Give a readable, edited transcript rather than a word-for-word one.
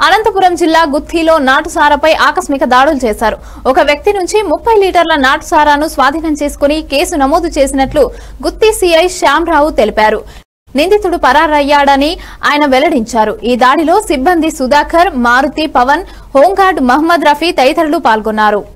అనంతపురం జిల్లా గుత్తిలో నాటుసారాపై ఆకస్మిక దాడులు చేశారు. ఒక వ్యక్తి నుంచి 30 లీటర్ల నాటుసారాను స్వాధీనం చేసుకుని కేసు నమోదు చేసినట్లు గుత్తి సీఐ శ్యాంరావు తెలిపారు. నిందితుడు పరారయ్యాడని ఆయన వెల్లడించారు. ఈ దాడిలో సిబ్బంది సుధాకర్, మారుతి, పవన్, హోంగార్డ్ మహమ్మద్ రఫీ తదితరులు పాల్గొన్నారు.